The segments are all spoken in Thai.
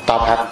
ตอบครับ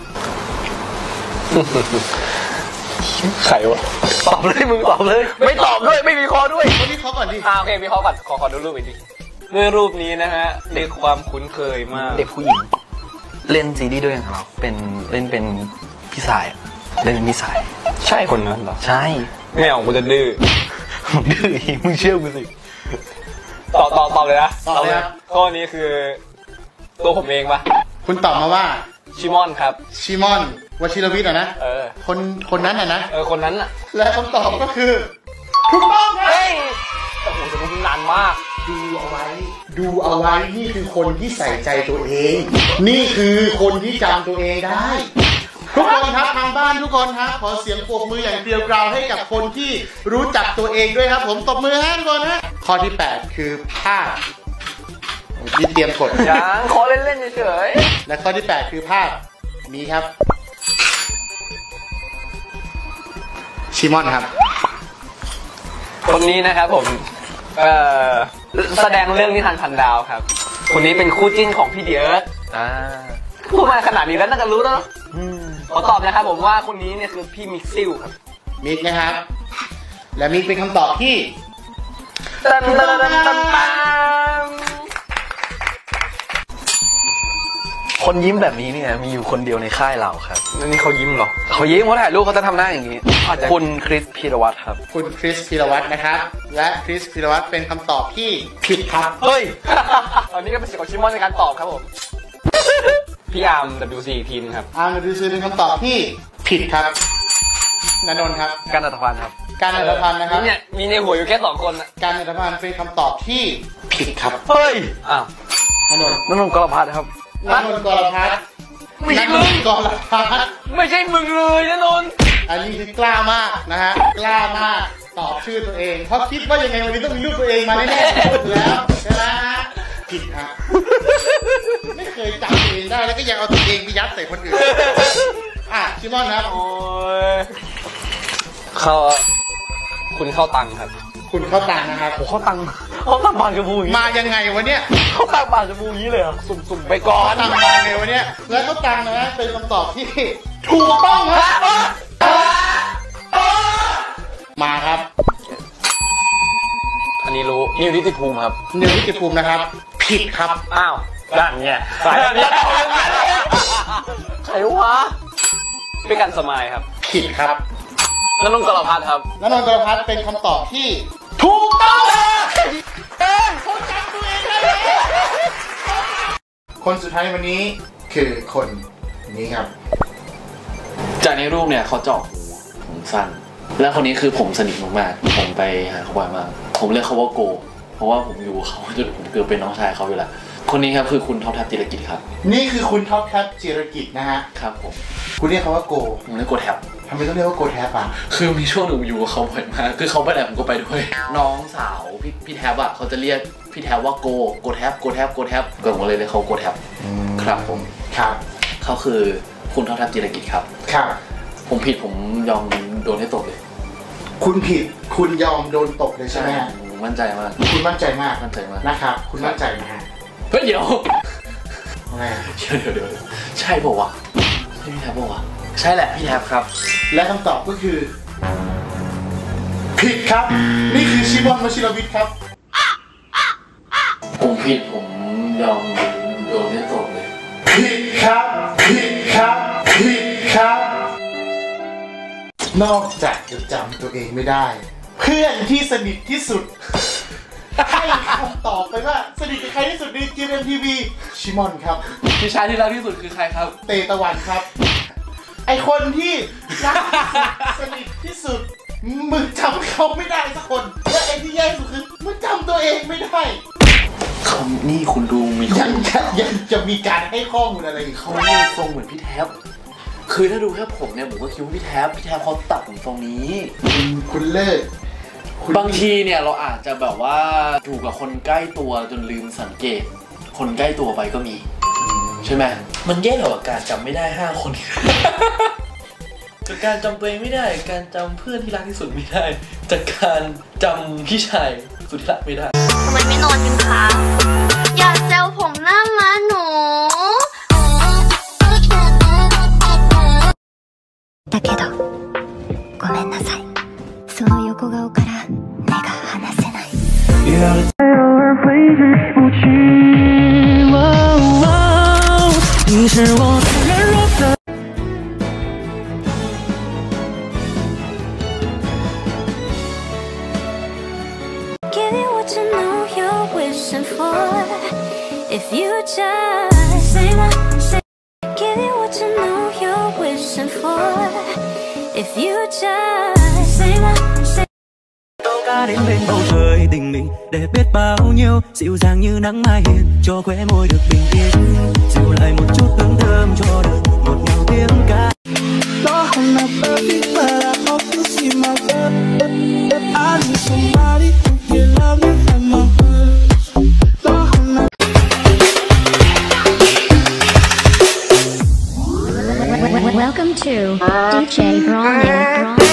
ใครวะตอบเลยมึงตอบเลยไม่ตอบด้วยไม่มีข้อด้วยวันนี้เขาก่อนดิโอเคมีข้อก่อนขอดูรูปอีกทีด้วยรูปนี้นะฮะเรียกความคุ้นเคยมากเด็กผู้หญิงเล่นซีรีส์ด้วยกันเราเล่นเป็นพี่สายเล่นเป็นพี่สายใช่คนนั้นเหรอใช่ไม่เอากูจะดื้อมึงเชื่อกูสิตอบเลยนะตอบเลยข้อนี้คือตัวผมเองปะคุณตอบมาว่าชิมอนครับชิมอนวชิรวิทย์นะคนนั้นนะคนนั้นอะและคำตอบก็คือถูกต้องครับแต่ผมจะพูดนานมากดูเอาไว้นี่คือคนที่ใส่ใจตัวเองนี่คือคนที่จำตัวเองได้ทุกคนครับทางบ้านทุกคนครับขอเสียงปรบมืออย่างเกลียวกราวให้กับคนที่รู้จักตัวเองด้วยครับผมตบมือให้ทุกคนฮะข้อที่8คือภาพที่เตรียมกดยังขอเล่นเฉยและข้อที่8คือภาพนี้ครับชิมอนครับคนนี้นะครับผมแสดงเรื่องนิทานพันดาวครับคนนี้เป็นคู่จิ้นของพี่เดียร์พูดมาขนาดนี้แล้วน่าจะรู้แล้วขอตอบนะครับผมว่าคนนี้เนี่ยคือพี่มิกซิลครับมิกนะครับและมิกเป็นคำตอบที่ตันคนยิ้มแบบนี้เนี่ยมีอยู่คนเดียวในค่ายเราครับนี่เขายิ้มเหรอเขายิ้มเขาถ่ายรูปเขาจะทำหน้าอย่างนี้คุณคริสพีรวัตรครับคุณคริสพีรวัตรนะครับและคริสพีรวัตรเป็นคำตอบที่ผิดครับเฮ้ยตอนนี้ก็เป็นสิทธิ์ของชิมอนในการตอบครับผมพี่อาร์ม WC ทีมครับอาร์ม WC เป็นคำตอบที่ผิดครับณนนท์ครับการอัตภัณฑ์ครับการอัตภัณฑ์นะครับเนี่ยมีในหัวอยู่แค่2 คนการอัตภัณฑ์เป็นคำตอบที่ผิดครับเฮ้ยณนนท์กรพัฒน์ครับณนนท์กรพัฒน์ไม่ใช่มึงกรพัฒน์ไม่ใช่มึงเลยณนนท์อันนี้คือกล้ามากนะฮะกล้ามากตอบชื่อตัวเองเพราะคิดว่ายังไงวันนี้ต้องมีรูปตัวเองมาแน่ๆแล้วใช่ไหมฮะผิดฮะไม่เคยจำตัวเองได้แล้วก็ยังเอาตัวเองไปยัดใส่คนอื่นชิมอนครับโอ้ยคุณเข้าตังครับคุณเข้าตังนะครับเข้าตังบางกระบูมายังไงวะเนี่ยเข้าตังบางกระบูนี้เลยสุ่มไปก่อนตังมาไงวะเนี่ยแล้วเข้าตังนะเป็นคำตอบที่ถูกต้องครับมาครับอันนี้รู้นิวนิติภูมิครับนิวนิติภูมินะครับผิดครับอ้าวด้านเนี่ยใครวะเป็นกันสมัยครับผิดครับณนนท์กรพัฒน์ครับณนนท์กรพัฒน์เป็นคำตอบที่ถูกต้องคนจำตัวเองได้คนสุดท้ายวันนี้คือคนนี้ครับจากในรูปเนี่ยเขาเจาะหูผมสั้นแล้วคนนี้คือผมสนิทมากๆผมไปหาเขาบ่อยมากผมเรียกเขาว่าโกเพราะว่าผมอยู่เขาจนผมเกือบเป็นน้องชายเขาอยู่แล้วคนนี้ครับคือคุณท็อปแท็บจิรกิจครับนี่คือคุณท็อปแท็บจิรกิจนะฮะครับผมคุณเรียกเขาว่าโกผมเรียกโกแท็บทำไมต้องเรียกว่าโกแท็บอ่ะคือมีช่วงหนึ่งอยู่กับเขาบ่อยมากคือเขาไปไหนผมก็ไปด้วยน้องสาวพี่แท็บอ่ะเขาจะเรียกพี่แท็บว่าโกแท็บก็ผมเลยเรียกเขาโกแท็บครับผมครับเขาคือคุณท็อปแท็บจิรกิจครับครับผมผิดผมยอมโดนให้ตกเลยคุณผิดคุณยอมโดนตกเลยใช่ไหมมั่นใจมากคุณมั่นใจมากนะครับคุณมั่นใจนะฮะเฮ้ยเดี๋ยวอะไรเดี๋ยวใช่ป่าวะใช่พี่แท็บป่าวะใช่แหละพี่แท็บครับและคำตอบก็คือผิดครับนี่คือชิมอนวชิรวิทย์ครับผมผิดผมยอมโดนให้ตกเลยผิดครับนอกจากจะจำตัวเองไม่ได้เพื่อนที่สนิทที่สุดให้คำตอบไปว่าสนิทกับใครที่สุดใน GMMTV ชิมอนครับพี่ชายที่รักที่สุดคือใครครับเตตะวันครับไอคนที่รักสนิทที่สุดมึงจำเขาไม่ได้สักคนและไอที่แย่สุดคือมึงจำตัวเองไม่ได้นี่คุณดูมียังจะมีการให้ข้อมูลอะไรเขาไม่ทรงเหมือนพี่แท็บคือถ้าดูแค่ผมเนี่ยผมก็คิดว่าพี่แท็บเขาตัดผมทรงนี้คุณเลิกบางทีเนี่ยเราอาจจะแบบว่าอยู่กับคนใกล้ตัวจนลืมสังเกตคนใกล้ตัวไปก็มีใช่ไหมมันแย่กว่าการจำไม่ได้5 คนจากการจำตัวเองไม่ได้การจำเพื่อนที่รักที่สุดไม่ได้จากการจำพี่ชายสุดที่รักไม่ได้ทำไมไม่นอนกันคะอย่าแซวผมหน้าม้าหนู我太软弱的。Give you what you know you're wishing for. If you just say say, give you what you know you're wishing for. If you just say say. Câu ca đến bên bầu trời tình mình để biết bao nhiêu dịu dàng như nắng mai hiền cho khóe môi được bình yên dịu lại một chút hương thơm cho đời ngọt ngào tiếng ca. No, I'm not perfect, but I hope you see my worth. I need somebody who can love me at my worst. No, I'm not. Welcome to DJ Ronnie.